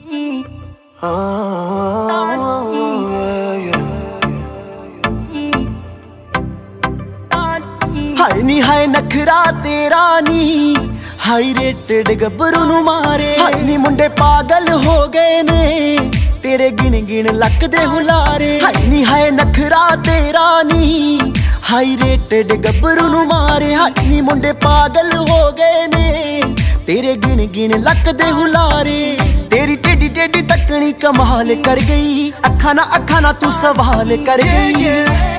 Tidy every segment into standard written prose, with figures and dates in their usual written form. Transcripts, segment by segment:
हाय नी हाय नखरा तेरा नी high rated गब्बरू नू मारे। हाय नी मुंडे पागल हो गए ने तेरे गिन गिन लक दे हुलारे। हाय नी हाय नखरा तेरा नी हाई रेटेड गब्बरू नू मारे। हाय नी मुंडे पागल हो गए ने तेरे गिन गिन लक दे हुलारे। तेरी टेढ़ी टेढ़ी तकनी कमाल कर गई, अखा ना तू सवाल कर गई।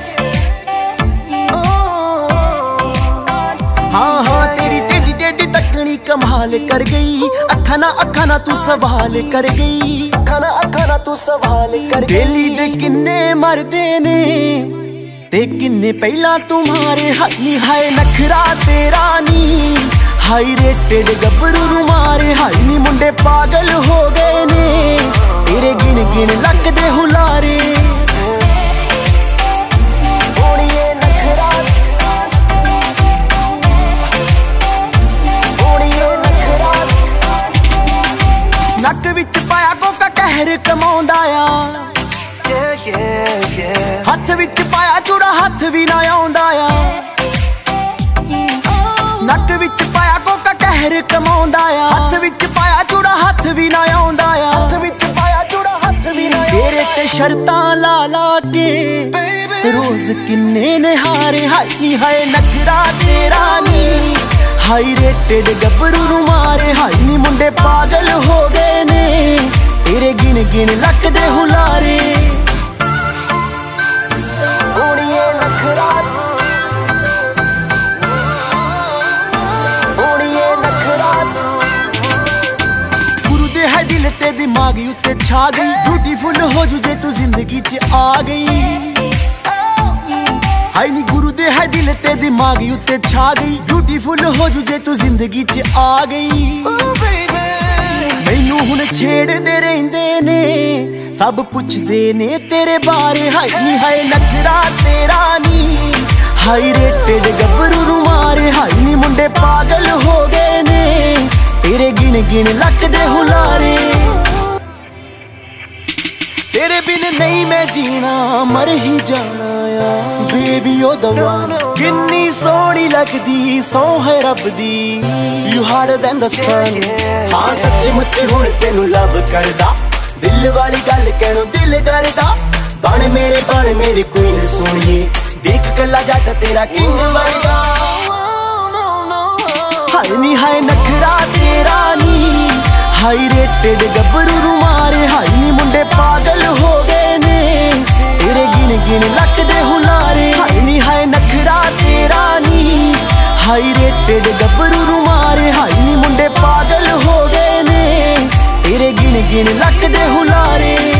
हाँ हाँ तेरी टेढ़ी टेढ़ी तकनी कमाल कर गई, अखा ना तू सवाल कर गई। अखा ना तू सवाल कर गई। बेली दे किन्ने मरदे ने ते किन्ने पहला तुम्हारे। हाय हाय नखरा तेरा नी हाई रेटेड गब्बरू नू मारे। हाय नी मुंडे पागल हो गए ने तेरे गिन गिन लक दे हुलारे। नक विच पाया कोका कहर कमाउंदा आ, हथ विच पाया चूड़ा हथ भी ना आउंदा आ। नक विच पाया कोका कहर कमाउंदा आ, हथ विच पाया चूड़ा हथ भी ना आउंदा आ। हथ विच पाया चूड़ा हथ भी ना। तेरे ते शर्तां ला ला के रोज किन्ने ने हारे। हाय नी हाय नखरा तेरा नी हाई रेटेड गब्बरू नू मारे। हाय नी मुंडे पागल हो गए ने तेरे गिन गिन लक दे हुलारे। गुरु दे है दिल ते दिमाग उत्ते छा गई, ब्यूटीफुल हो जू जे तू जिंदगी च आ गई। हाय नी गुरु दे है दिल ते दिमाग उत्ते छा गई, ब्यूटीफुल हो जू जे तू जिंदगी च आ गई। मैनू हुण छेड़दे रहिंदे ने सब पुछदे ने तेरे बारे। हाय नी हाय नखरा तेरा नी हाई रेटेड गब्बरू नू मारे। हाय नी मुंडे पागल हो गए ने तेरे गिन गिन लक दे हुलारे। तेरे बिन नहीं मैं जीना मर ही जाना आ बेबी ओ दवा। किन्नी सोहनी लगदी सौ है रब दी, you harder than the sun. हाँ सच्ची मुच्ची हुण तेनू लव करदा, दिल वाली गल कहणों दिल डरदा। बन मेरी क्वीन सोहणीए, देख कला जट तेरा किंग वर्गा। हाय नी हाय नखरा तेरा नी हाई रेटेड गब्बरू नू मारे। हाय नी मुंडे पागल हो गए ने तेरे गिन गिन लक दे हुलारे। हाय नी हाय नखरा तेरा नी हाई रेटेड गब्बरू नू मारे। हाय नी मुंडे पागल हो गए ने तेरे गिन गिन लक दे हुलारे।